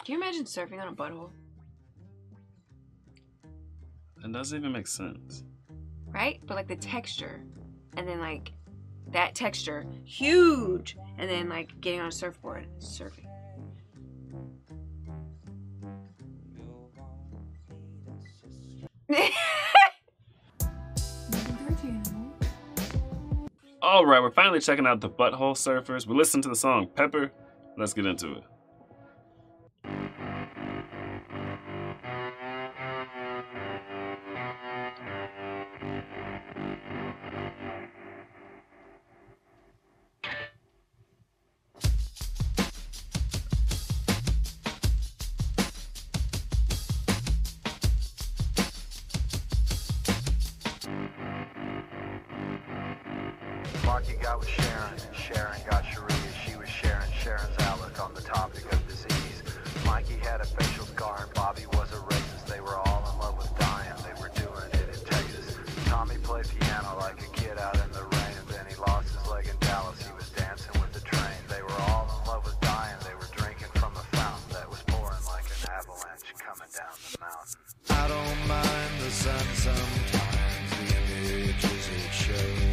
Can you imagine surfing on a butthole? It doesn't even make sense. Right? But like the texture, and then like that texture, huge, and then like getting on a surfboard, surfing. All right, we're finally checking out the Butthole Surfers. We listened to the song Pepper. Let's get into it. Marky got with Sharon, and Sharon got Sharia. She was sharing Sharon's outlook on the topic of disease. Mikey had a facial scar and Bobby was a racist. They were all in love with dying, they were doing it in Texas. Tommy played piano like a kid out in the rain, and then he lost his leg in Dallas. He was dancing with the train. They were all in love with dying, they were drinking from a fountain that was pouring like an avalanche coming down the mountain. I don't mind the sun sometimes, the images it shows.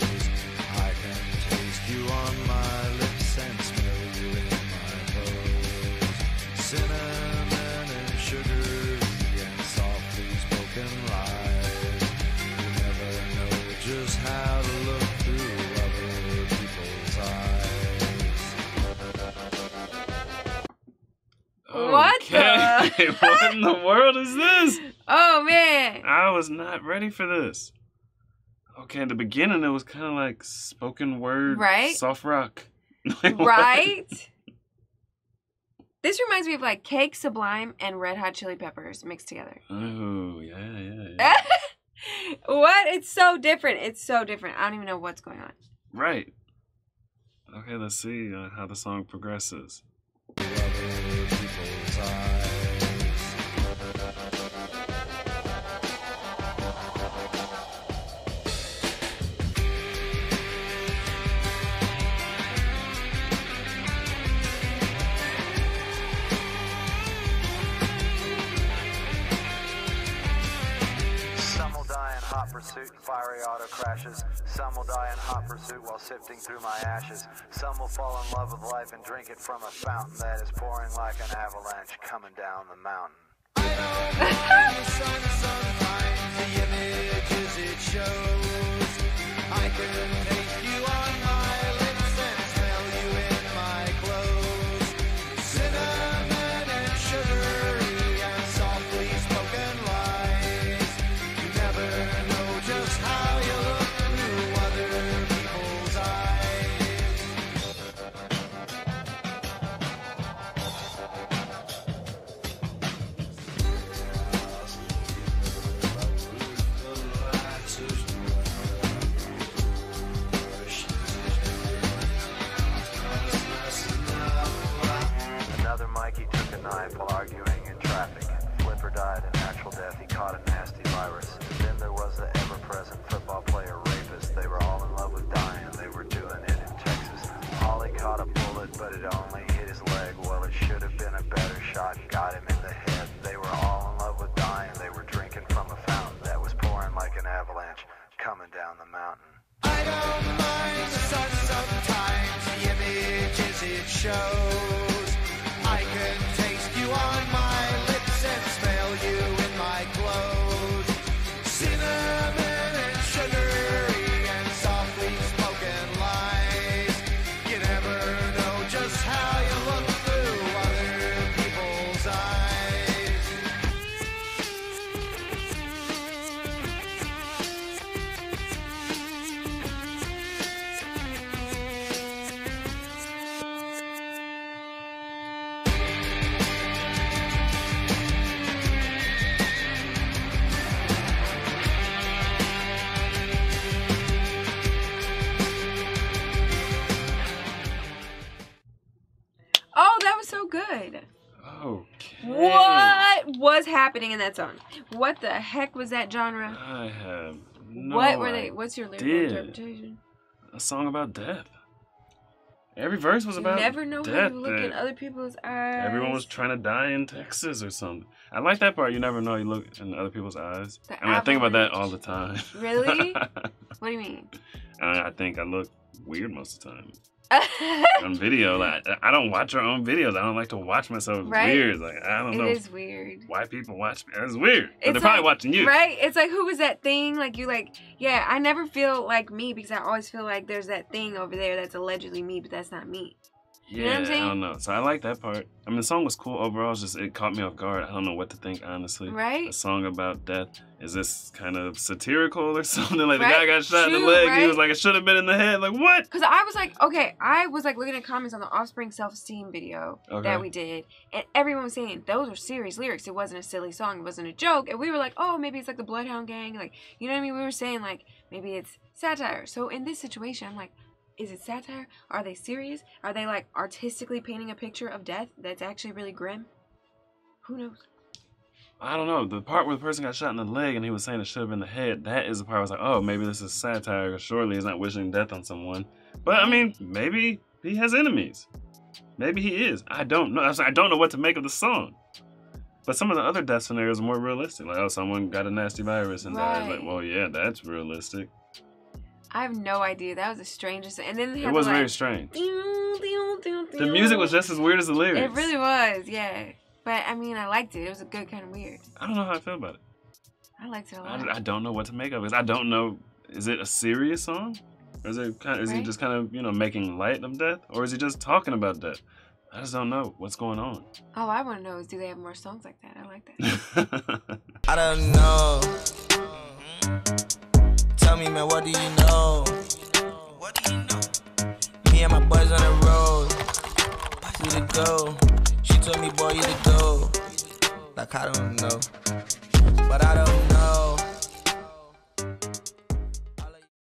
You on my lips and smell you in my clothes. Cinnamon and sugar and softly spoken lies. You never know just how to look through other people's eyes. What Okay. What in the world is this? Oh man! I was not ready for this. Okay, in the beginning it was kind of like spoken word, right? Soft rock. Right? This reminds me of like Cake Sublime and Red Hot Chili Peppers mixed together. Oh, yeah. What? It's so different. It's so different. I don't even know what's going on. Right. Okay, let's see how the song progresses. Hot pursuit and fiery auto crashes. Some will die in hot pursuit while sifting through my ashes. Some will fall in love with life and drink it from a fountain that is pouring like an avalanche coming down the mountain. I don't the sun sometimes, the images it shows. I can taste you on my lips and smell you in my clothes. Cinnamon and sugary and softly spoken lies. You never know just how you look through other people's eyes. Another Mikey took a knife while arguing in traffic. Flipper died a natural death, he caught a nasty virus. Then there was the ever-present football player rapist. They were all in love with dying, they were doing it in Texas. Holly caught a bullet, but it only hit his leg. Well, it should have been a better shot, got him in the head. They were all in love with dying, they were drinking from a fountain that was pouring like an avalanche coming down the mountain. I don't mind the sun sometimes, the images it shows. I can taste you on my lips and smell you in my clothes. Cinnamon and sugary and softly spoken lies. You never know just how you look through other people's eyes. Oh, that was so good. Okay. What was happening in that song? What the heck was that genre? I have no What were they? What's your lyrical idea. interpretation? A song about death. Every verse was You about never know how death. you look in other people's eyes. Everyone was trying to die in Texas or something. I like that part. You never know you look in other people's eyes. The I mean, I think about that avalanche. all the time. Really? What do you mean? I think I look weird most of the time. On video, like I don't watch our own videos. I don't like to watch myself. It's Right? weird. Like I don't know It is weird. why people watch me. It's weird. But It's they're probably like- watching you. Right? It's like, who was that thing? Like, you like, yeah, I never feel like me because I always feel like there's that thing over there that's allegedly me, but that's not me. Yeah, You know what I'm saying? I don't know. So I like that part. I mean, the song was cool overall. It's just it caught me off guard. I don't know what to think, honestly. Right? A song about death. Is this kind of satirical or something? Like the Right? guy got shot in the True, leg. He right? was like, it should have been in the head. Like what? Because I was like, okay, I was like looking at comments on the Offspring Self-Esteem video Okay. that we did, and everyone was saying those were serious lyrics. It wasn't a silly song. It wasn't a joke. And we were like, oh, maybe it's like the Bloodhound Gang. Like, you know what I mean? We were saying like, maybe it's satire. So in this situation, I'm like, is it satire? Are they serious? Are they like artistically painting a picture of death that's actually really grim? Who knows? I don't know. The part where the person got shot in the leg and he was saying it should have been the head, that is the part I was like, oh, maybe this is satire. Surely he's not wishing death on someone. But I mean, maybe he has enemies. Maybe he is. I don't know. I don't know what to make of the song. But some of the other death scenarios are more realistic. Like, oh, someone got a nasty virus and died. Right. Like, well, yeah, that's realistic. I have no idea. That was the strangest. And then they had It was the, very like, strange. The The music was just as weird as the lyrics. It really was, yeah. But I mean, I liked it. It was a good kind of weird. I don't know how I feel about it. I liked it a lot. I don't know what to make of it. I don't know. Is it a serious song? Or is it is he Right. just kind of, making light of death? Or is he just talking about death? I just don't know what's going on. All I want to know is, do they have more songs like that? I like that. I don't know. Tell me, man, what do you know? What do you know? Me and my boys on the road. We to go. She told me, boy, you to go. Like, I don't know. But I